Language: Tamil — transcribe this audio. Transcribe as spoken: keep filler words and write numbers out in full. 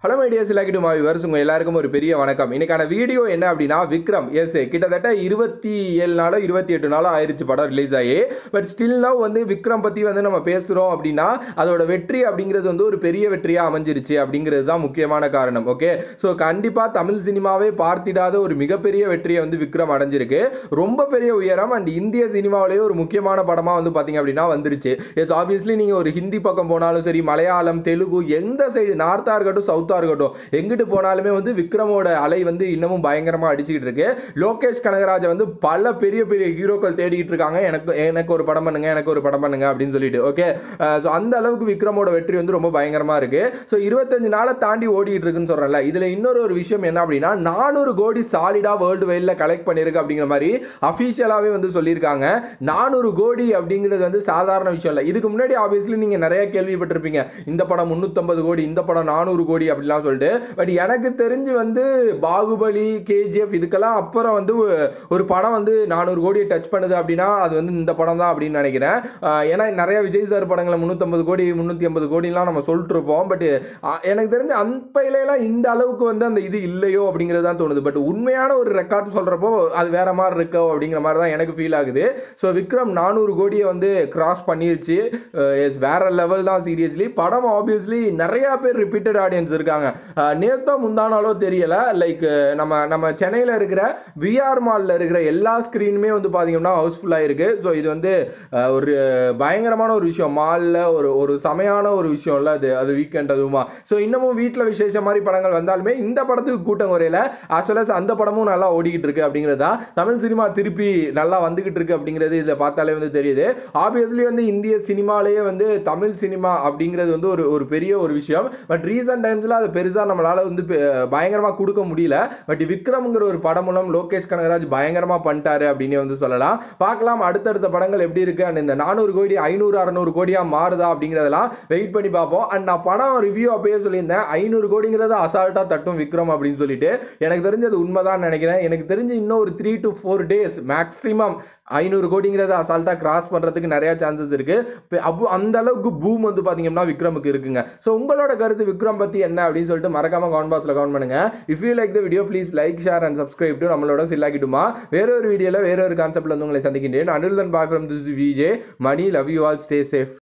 ஹலோ மைடியா சிலாக்கிட்டு மா விவர்ஸ் உங்கள் எல்லாருக்கும் ஒரு பெரிய வணக்கம். இன்னைக்கான வீடியோ என்ன அப்படின்னா, விக்ரம் எஸ் கிட்டத்தட்ட இருபத்தி ஏழு நாளோ இருபத்தி எட்டு நாளோ ஆயிடுச்சு படம் ரிலீஸ் ஆகி. பட் ஸ்டில் நவ் வந்து விக்ரம் பற்றி வந்து நம்ம பேசுகிறோம் அப்படின்னா அதோட வெற்றி அப்படிங்கிறது வந்து ஒரு பெரிய வெற்றியாக அமைஞ்சிருச்சு அப்படிங்கிறது தான் முக்கியமான காரணம். ஓகே, ஸோ கண்டிப்பாக தமிழ் சினிமாவே பார்த்திடாத ஒரு மிகப்பெரிய வெற்றியை வந்து விக்ரம் அடைஞ்சிருக்கு. ரொம்ப பெரிய உயரம் அண்ட் இந்திய சினிமாவிலேயே ஒரு முக்கியமான படமாக வந்து பார்த்தீங்க அப்படின்னா வந்துருச்சு. எஸ் ஆப்வியஸ்லி நீங்கள் ஒரு ஹிந்தி பக்கம் போனாலும் சரி, மலையாளம், தெலுங்கு, எந்த சைடு நார்த்தாக இருக்கட்டும் சவுத் இருக்கட்டும், எங்கிட்டு போனாலுமே வந்து விக்ரமோட அலை வந்து இன்னமும் பயங்கரமா அடிச்சுக்கிட்டு இருக்கு. லோகேஷ் கனகராஜ் வந்து பல பெரிய பெரிய ஹீரோக்கள் தேடிட்டு இருக்காங்க, எனக்கு எனக்கு ஒரு படம் பண்ணுங்க எனக்கு ஒரு படம் பண்ணுங்க அப்படின்னு சொல்லிட்டு. ஓகே, ஸோ அந்த அளவுக்கு விக்ரமோட வெற்றி வந்து ரொம்ப பயங்கரமா இருக்கு. ஸோ இருபத்தஞ்சு நாளை தாண்டி ஓடிட்டு இருக்குன்னு சொல்றேன்ல. இதுல இன்னொரு ஒரு விஷயம் என்ன அப்படின்னா, நானூறு கோடி சாலிடா வேர்ல்டு வைட்ல கலெக்ட் பண்ணிருக்கு அப்படிங்கிற மாதிரி அபிஷியலாவே வந்து சொல்லியிருக்காங்க. நானூறு கோடி அப்படிங்கிறது வந்து சாதாரண விஷயம் இல்லை. இதுக்கு முன்னாடி ஆப்வியஸ்லி நீங்க நிறைய கேள்விப்பட்டிருப்பீங்க, இந்த படம் முன்னூத்தி கோடி, இந்த படம் நானூறு கோடி அப்படிலாம் சொல்லிட்டு. பட் எனக்கு தெரிஞ்சு வந்து பாகுபலி, கேஜிஎஃப் இதுக்கெல்லாம் அப்புறம் வந்து ஒரு படம் வந்து நானூறு கோடியை டச் பண்ணுது அப்படின்னா அது வந்து இந்த படம் தான் அப்படின்னு நினைக்கிறேன். ஏன்னா நிறைய விஜய் சார் படங்களை முன்னூத்தி கோடி முன்னூத்தி ஐம்பது கோடிலாம் நம்ம சொல்லிட்டு இருப்போம். பட் எனக்கு தெரிஞ்சு அந்த இந்த அளவுக்கு வந்து அந்த இது இல்லையோ அப்படிங்கிறது தான் தோணுது. பட் உண்மையான ஒரு ரெக்கார்ட் சொல்றப்போ அது வேற மாதிரி இருக்கோ அப்படிங்கிற மாதிரி தான் எனக்கு ஃபீல் ஆகுது. ஸோ விக்ரம் நானூறு கோடியை வந்து கிராஸ் பண்ணிருச்சு. வேற லெவல் தான் சீரியஸ்லி. படம் ஆப்வியஸ்லி நிறைய பேர் ரிப்பீட்டட் ஆடியன்ஸ் இருக்காங்க. நேத்தோ முந்தானாலோ தெரியல, லைக் நம்ம நம்ம சென்னையில் இருக்கிற விஆர் மால்ல இருக்கிற எல்லா ஸ்கிரீனுமே வந்து பாத்தீங்கன்னா ஹவுஸ்ஃபுல்லா இருக்கு. ஸோ இது வந்து ஒரு பயங்கரமான ஒரு விஷயம். மால்ல ஒரு ஒரு சமையான ஒரு விஷயம் இல்லை அது அது வீக்கெண்ட் அதுவுமா. ஸோ இன்னமும் வீட்டில் விசேஷம் மாதிரி படங்கள் வந்தாலுமே இந்த படத்துக்கு கூட்டம் குறையில, as well as அந்த படமும் நல்லா ஓடிக்கிட்டு இருக்கு அப்படிங்கிறது தான். தமிழ் சினிமா திருப்பி நல்லா வந்துகிட்டு இருக்கு அப்படிங்கிறது இதை பார்த்தாலே வந்து தெரியுது. ஆப்வியஸ்லி வந்து இந்திய சினிமாலேயே வந்து தமிழ் சினிமா அப்படிங்கிறது வந்து ஒரு ஒரு பெரிய ஒரு விஷயம். பட் ரீசன்ட் டைம்ஸ்ல அது பெருசாக நம்மளால வந்து பயங்கரமாக கொடுக்க முடியல. பட் விக்ரம்ங்கிற ஒரு படம் மூலம் லோகேஷ் கனகராஜ் பயங்கரமாக பண்ணிட்டாரு அப்படின்னு வந்து சொல்லலாம். பார்க்கலாம் அடுத்தடுத்த படங்கள் எப்படி இருக்கு அண்ட் இந்த நானூறு கோடி ஐநூறு அறுநூறு கோடியா மாறுதா அப்படிங்கிறதெல்லாம் வெயிட் பண்ணி பார்ப்போம். அண்ட் நான் படம் ரிவ்யூ அப்பயே சொல்லியிருந்தேன், ஐநூறு கோடிங்கிறத அசால்ட்டா தட்டும் விக்ரம் அப்படின்னு சொல்லிட்டு. எனக்கு தெரிஞ்சு அது உண்மைதான் நினைக்கிறேன். எனக்கு தெரிஞ்சு இன்னும் ஒரு three to four days maximum ஐநூறு கோடிங்கிறத அசால்ட்டா கிராஸ் பண்றதுக்கு நிறைய சான்சஸ் இருக்கு. அந்த அளவுக்கு பூம் வந்து பாத்தீங்கன்னா விக்ரமுக்கு இருக்குங்க. ஸோ உங்களோட கருத்து விக்ரம் பத்தி என்ன அப்படின்னு சொல்லிட்டு மறக்காம கமெண்ட் பாக்ஸ்ல கமெண்ட் பண்ணுங்க. If you like the video please like, share and subscribe to நம்மளோட சில்லாக்கிட்டுமா. வேற ஒரு வீடியோல வேற ஒரு கான்செப்ட்ல வந்து உங்களை சந்திக்கின்றேன். அனில் தன் bye from this VJ Mani. Love you all, stay safe.